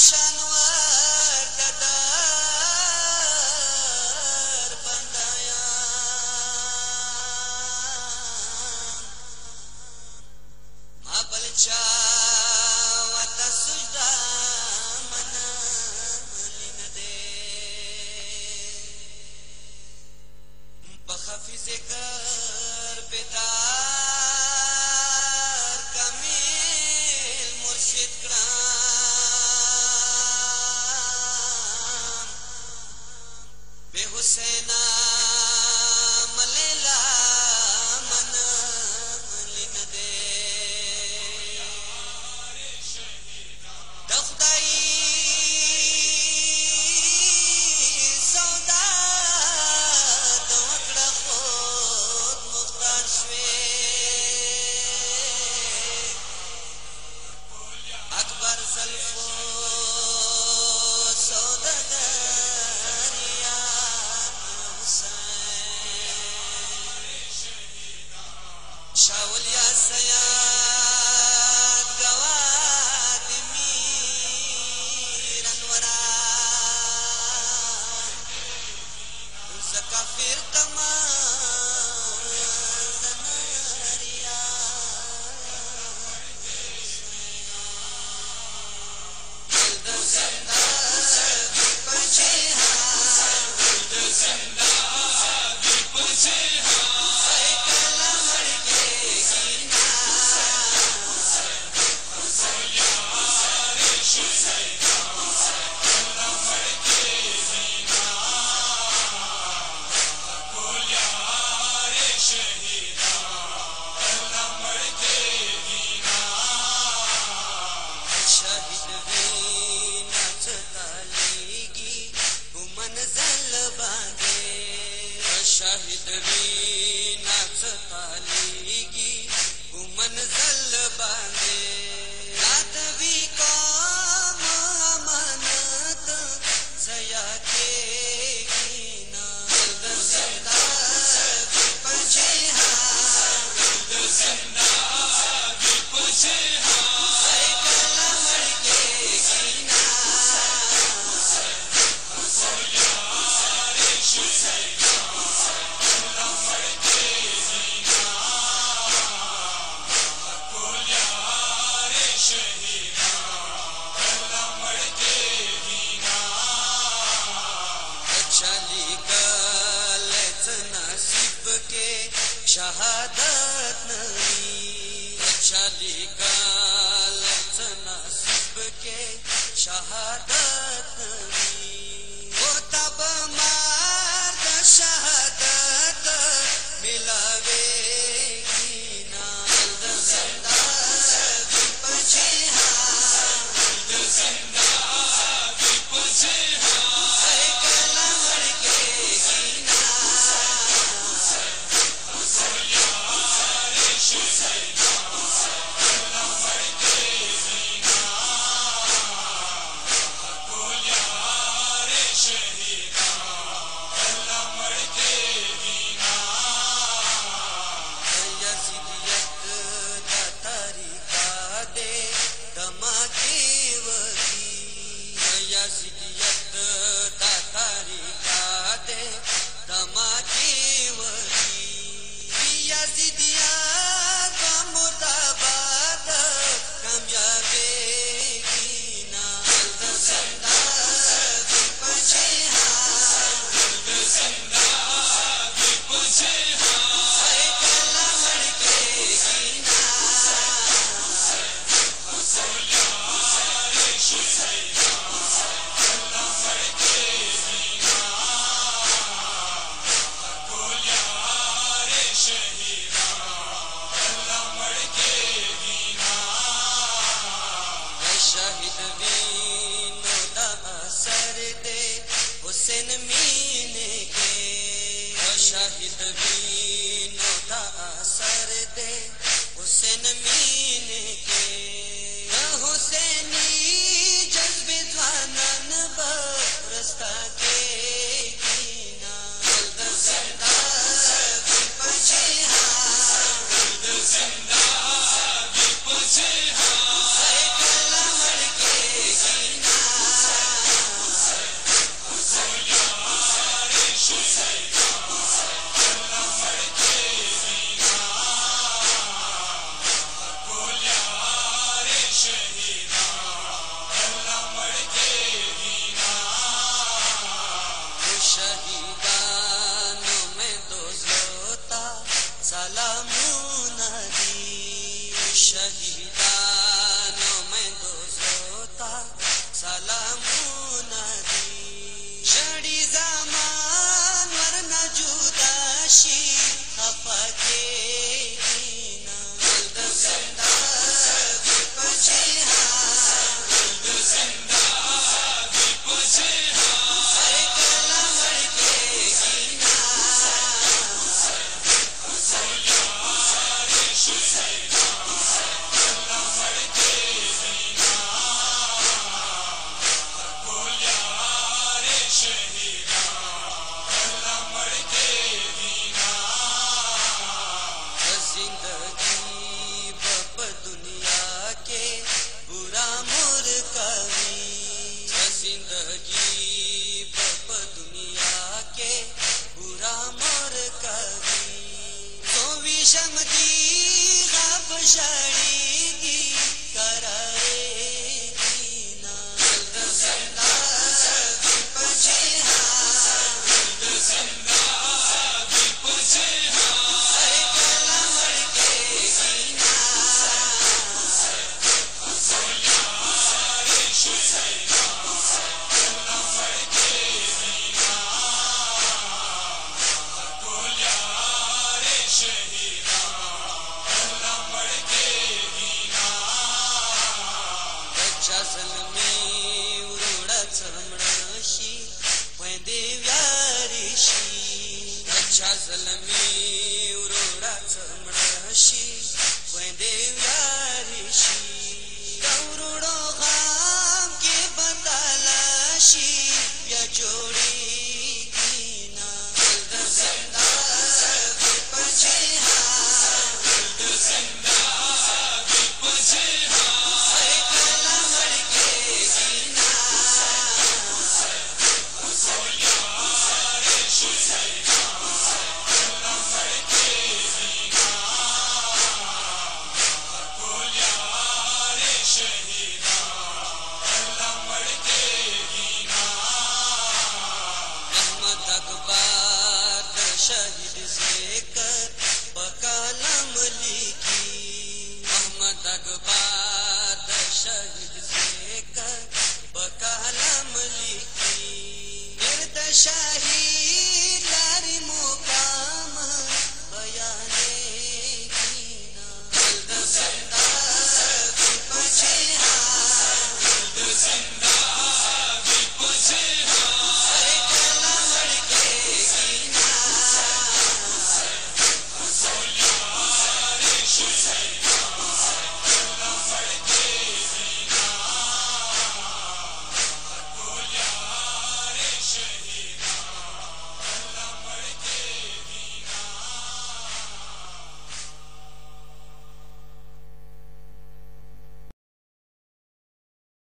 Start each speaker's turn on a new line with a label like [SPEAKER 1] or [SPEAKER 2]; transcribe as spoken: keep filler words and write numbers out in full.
[SPEAKER 1] شانور ددار بندایان ما بلچا وتا سجدا من لین دے بخفی ذکر بیدار کمیل مرشد کرام بے حسینہ ملیلا من لین دے دخدائی سودا دوکڑا خود مختار شوے اکبر زلفو سوداگر یا حسین شاول یا سیاد گواد میر انوران زکافر تمام زنریا دل زندہ دل پچے ہاں دل زندہ دل پچے ہاں سائیکل مڑ کے گینا شاہد بھی نچتا لیگی وہ منزل باندھے شاہد بھی نچتا لیگی وہ منزل باندھے رات بھی قوم امانت زیا کے گینا دل زندہ دل پچے ہاں دل زندہ دل پچے ہاں سائیکل مڑ کے گینا چالی کالت نصیب کے شہادت نبی چالی کالت نصیب کے شہادت نبی وہ تب مرد شہادت ملاوے گینا دل زندہ دل پچے ہاں دل زندہ دل پچے ہاں سائیکل مڑ کے گینا یزیدیت دا طریقہ دے دما کی وگی یزیدیت دا طریقہ دے دما کی وگی یزیدیت دا مرداباد کامیابی گینا دل زندہ دل پچے ہاں دل زندہ دل پچے ہاں سائیکل مڑ کے گینا شاہد بھی نودا اثر دے حسین مینے کے شاہد بھی نودا اثر دے حسین مینے کے حسینی جذب جوانان برستا کے گینا دل زندہ دل پچے ہاں دل زندہ دل پچے ہاں سائیکل مڑ کے گینا छा ज़ल्मी उरोड़ा चमड़शी वेंदे यारिशी कौरुड़ो गाम के बतालाशी या जोड़ी कीना दिल ज़िंदा दिल पछे हाँ दिल ज़िंदा दिल पछे हाँ हर कला मर के कीना ओ यार शुसैना कला मर के कीना को यार शहीदा कला मर के कीना अहमद अकबर शहीद से कर बकालम लिखी अहमद अकबर शहीद से कर बकालम लिखी गिरद शाही